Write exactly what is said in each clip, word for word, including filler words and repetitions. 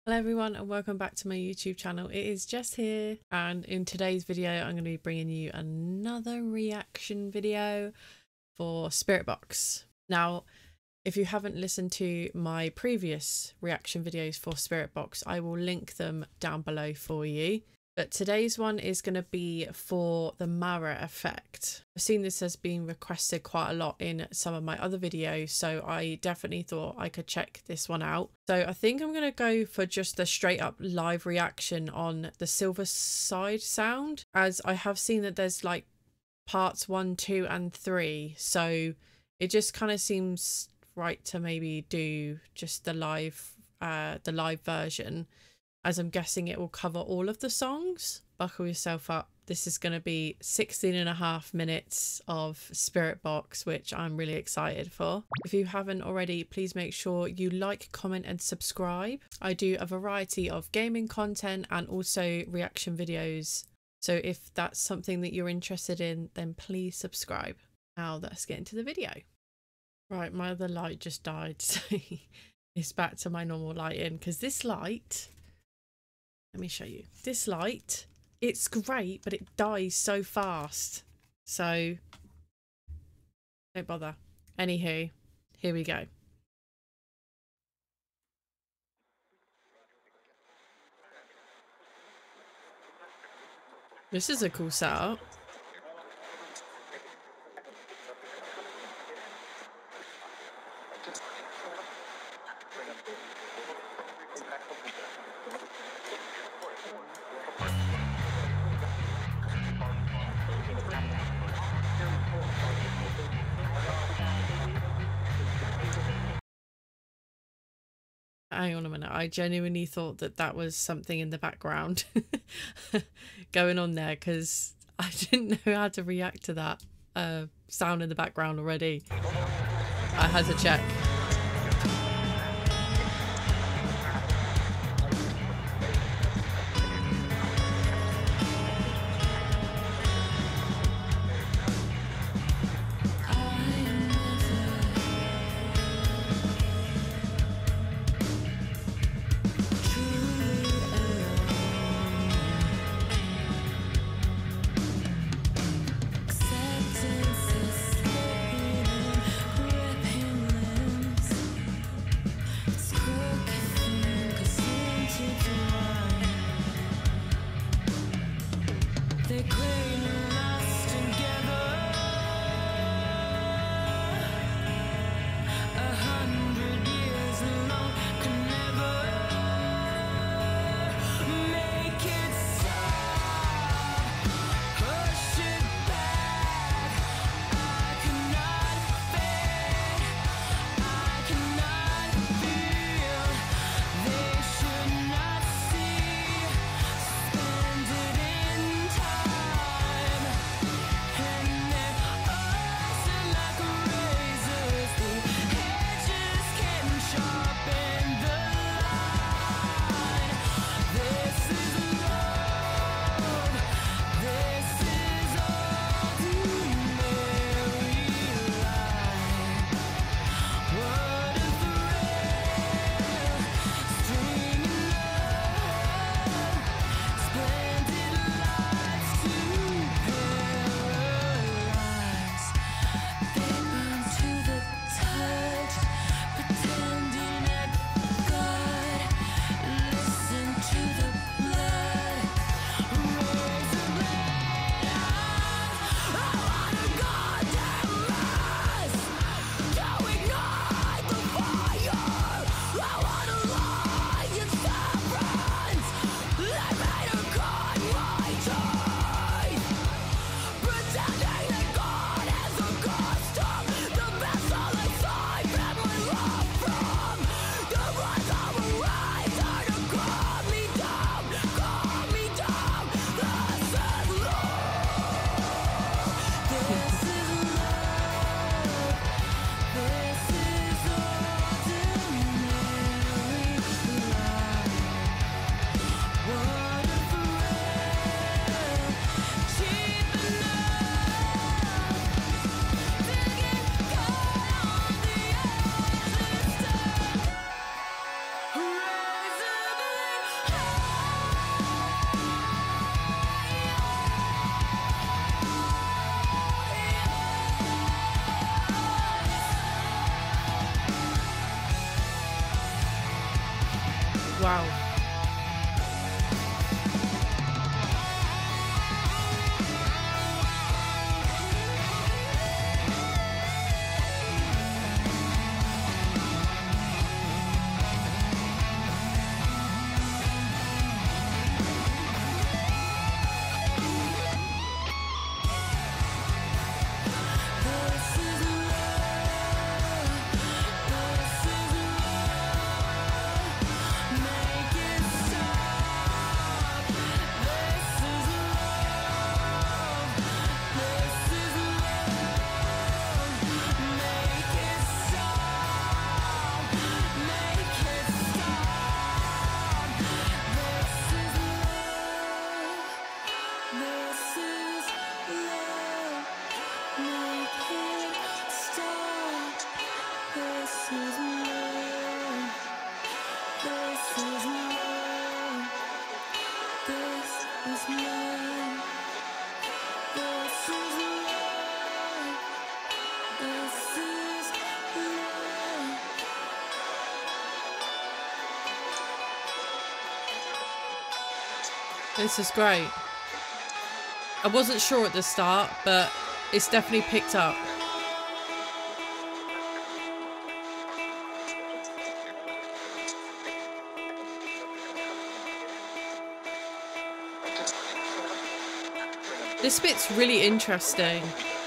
Hello everyone and welcome back to my YouTube channel. It is Jess here, and in today's video I'm going to be bringing you another reaction video for Spiritbox. Now, if you haven't listened to my previous reaction videos for Spiritbox, I will link them down below for you. But today's one is going to be for the Mara effect. I've seen this has been requested quite a lot in some of my other videos, so I definitely thought I could check this one out. So I think I'm going to go for just the straight up live reaction on the Silverside sound, as I have seen that there's like parts one, two and three. So it just kind of seems right to maybe do just the live, uh, the live version, as I'm guessing it will cover all of the songs. Buckle yourself up. This is going to be sixteen and a half minutes of Spiritbox, which I'm really excited for. If you haven't already, please make sure you like, comment and subscribe. I do a variety of gaming content and also reaction videos. So if that's something that you're interested in, then please subscribe. Now let's get into the video. Right, my other light just died, so it's back to my normal lighting, because this light... Let me show you. This light, it's great, but it dies so fast. So, don't bother. Anywho, here we go. This is a cool setup. Hang on a minute, I genuinely thought that that was something in the background going on there, because I didn't know how to react to that uh, sound in the background already. I had to check. Wow. This is great. I wasn't sure at the start, but it's definitely picked up. This bit's really interesting.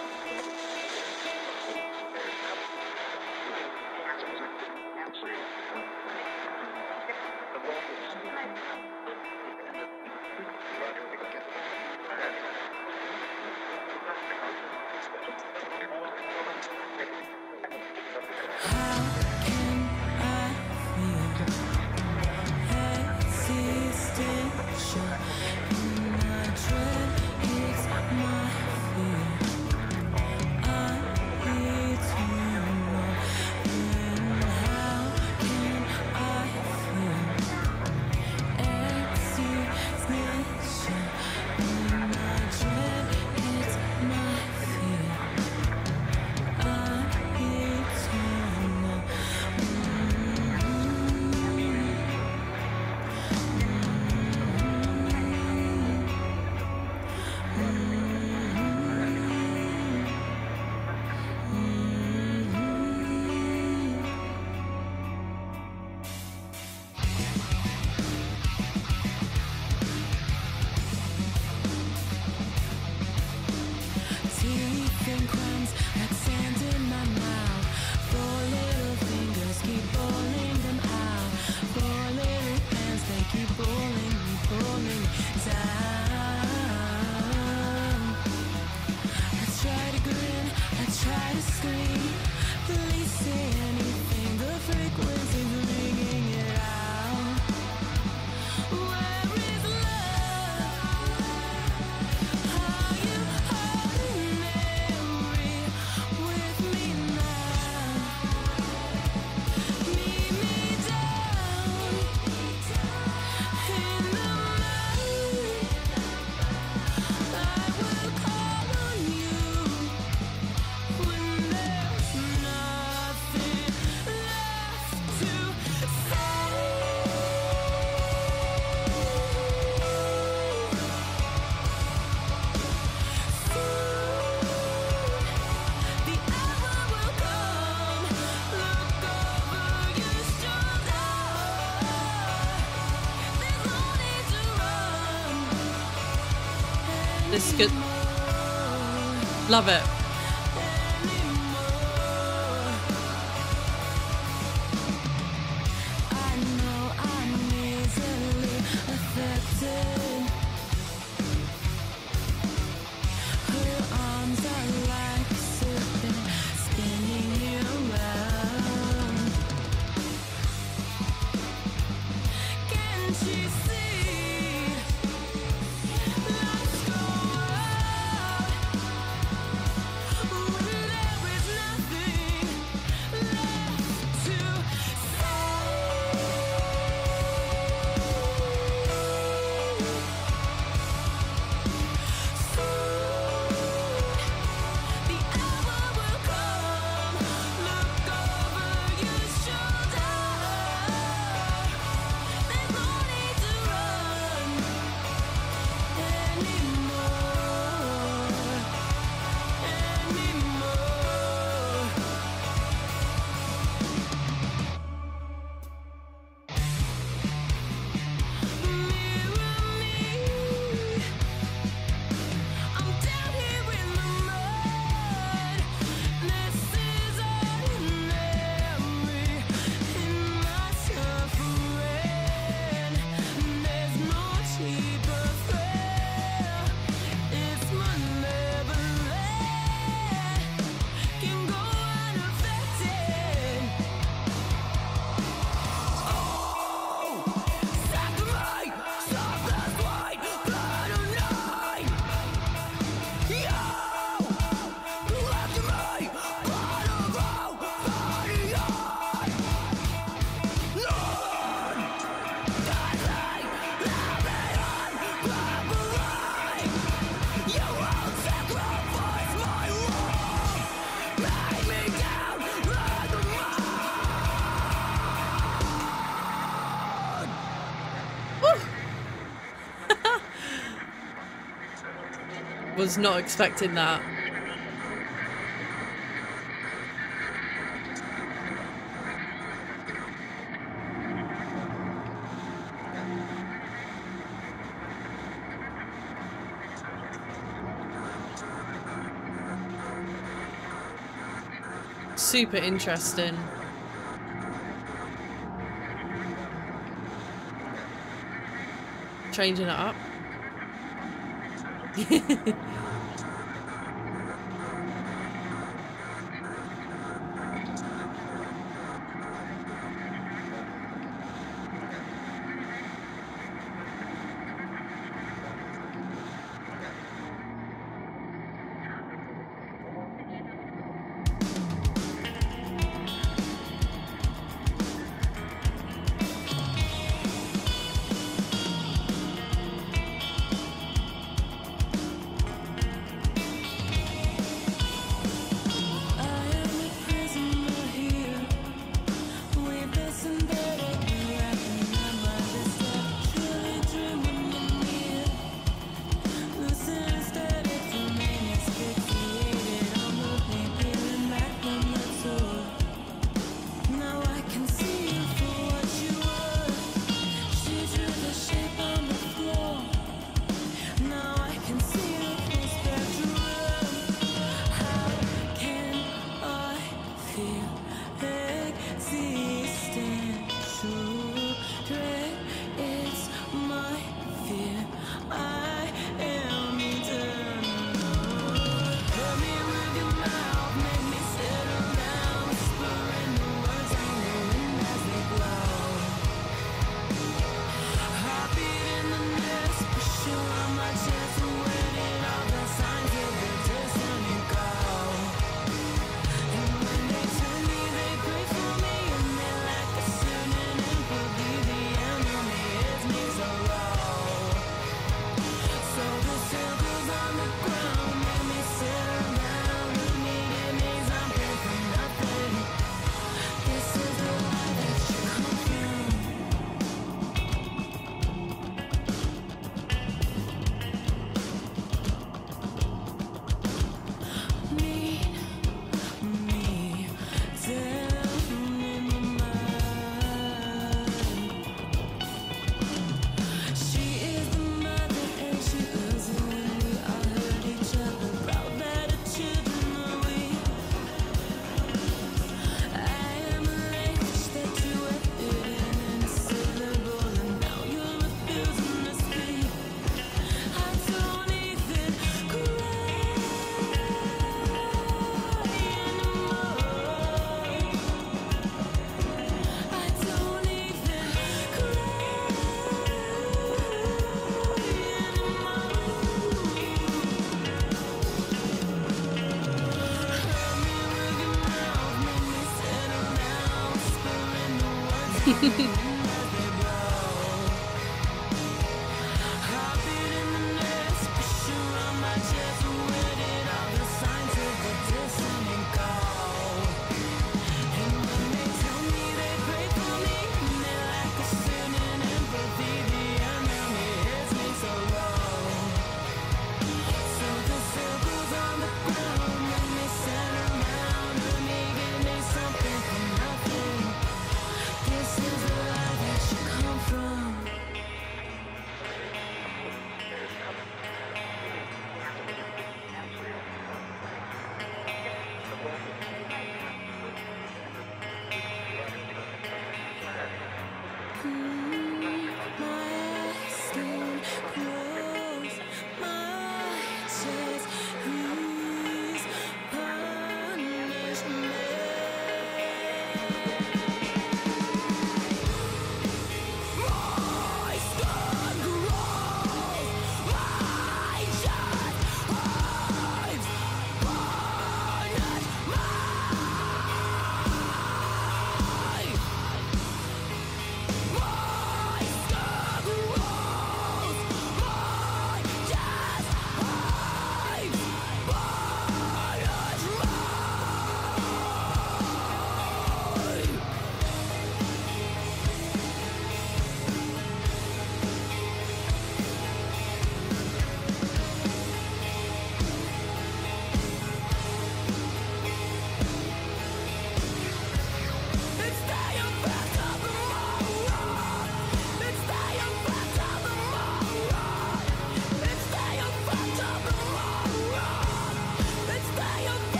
This is good. Love it. Was not expecting that. Super interesting. Changing it up. This is the life.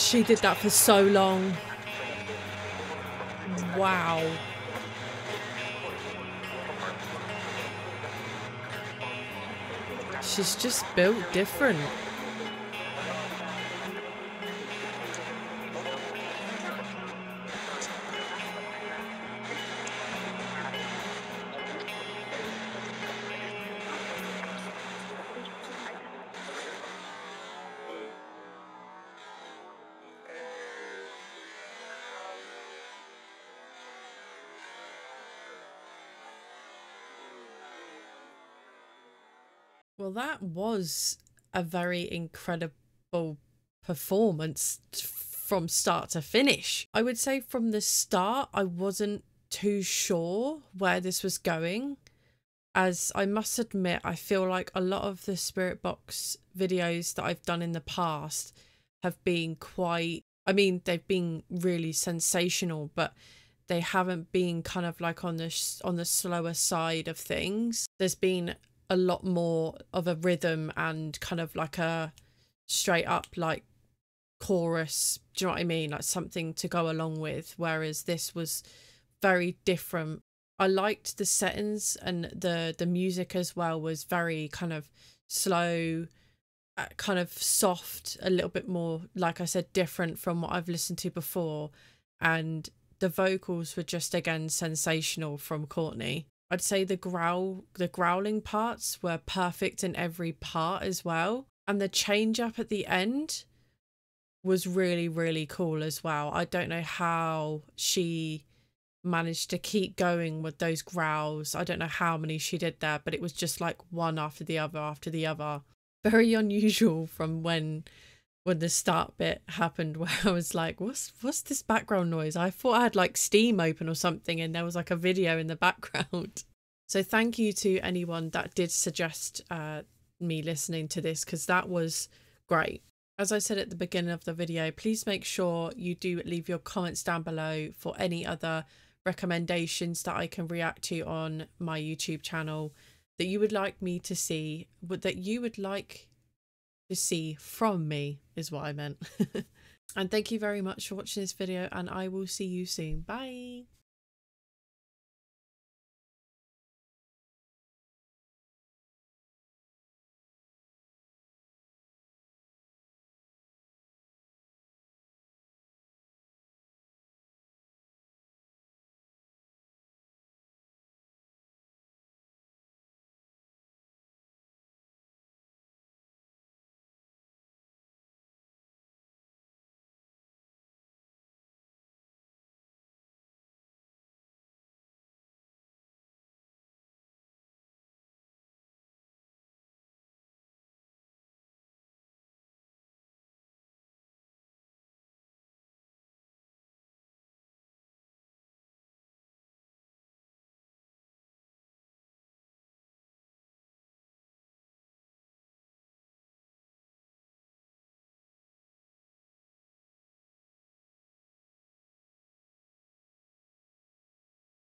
She did that for so long. Wow. She's just built different. Well, that was a very incredible performance from start to finish. I would say from the start, I wasn't too sure where this was going. As I must admit, I feel like a lot of the Spiritbox videos that I've done in the past have been quite, I mean, they've been really sensational, but they haven't been kind of like on the, on the slower side of things. There's been a lot more of a rhythm and kind of like a straight up like chorus, do you know what I mean, like something to go along with, whereas this was very different. I liked the settings, and the the music as well was very kind of slow, uh, kind of soft, a little bit more, like I said, different from what I've listened to before. And the vocals were just again sensational from Courtney. I'd say the growl, the growling parts were perfect in every part as well. And the change up at the end was really, really cool as well. I don't know how she managed to keep going with those growls. I don't know how many she did there, but it was just like one after the other after the other. Very unusual from when when the start bit happened, where I was like, what's what's this background noise? I thought I had like Steam open or something and there was like a video in the background. So thank you to anyone that did suggest uh, me listening to this, because that was great. As I said at the beginning of the video, please make sure you do leave your comments down below for any other recommendations that I can react to on my YouTube channel that you would like me to see, that you would like to see from me is what I meant. And thank you very much for watching this video, and I will see you soon. Bye.